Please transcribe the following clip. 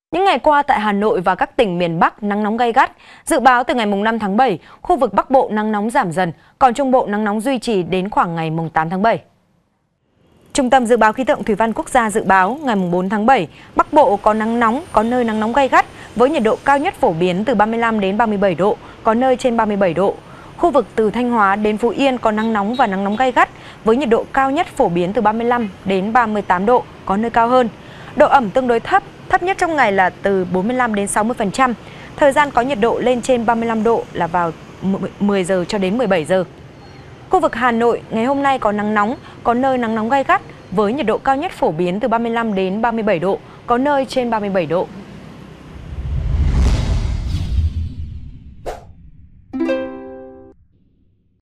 Những ngày qua tại Hà Nội và các tỉnh miền Bắc nắng nóng gay gắt. Dự báo từ ngày 5 tháng 7, khu vực Bắc Bộ nắng nóng giảm dần, còn Trung Bộ nắng nóng duy trì đến khoảng ngày 8 tháng 7. Trung tâm Dự báo Khí tượng Thủy văn Quốc gia dự báo ngày 4 tháng 7, Bắc Bộ có nắng nóng, có nơi nắng nóng gay gắt với nhiệt độ cao nhất phổ biến từ 35 đến 37 độ, có nơi trên 37 độ. Khu vực từ Thanh Hóa đến Phú Yên có nắng nóng và nắng nóng gay gắt với nhiệt độ cao nhất phổ biến từ 35 đến 38 độ, có nơi cao hơn. Độ ẩm tương đối thấp, thấp nhất trong ngày là từ 45 đến 60%. Thời gian có nhiệt độ lên trên 35 độ là vào 10 giờ cho đến 17 giờ. Khu vực Hà Nội ngày hôm nay có nắng nóng, có nơi nắng nóng gay gắt với nhiệt độ cao nhất phổ biến từ 35 đến 37 độ, có nơi trên 37 độ.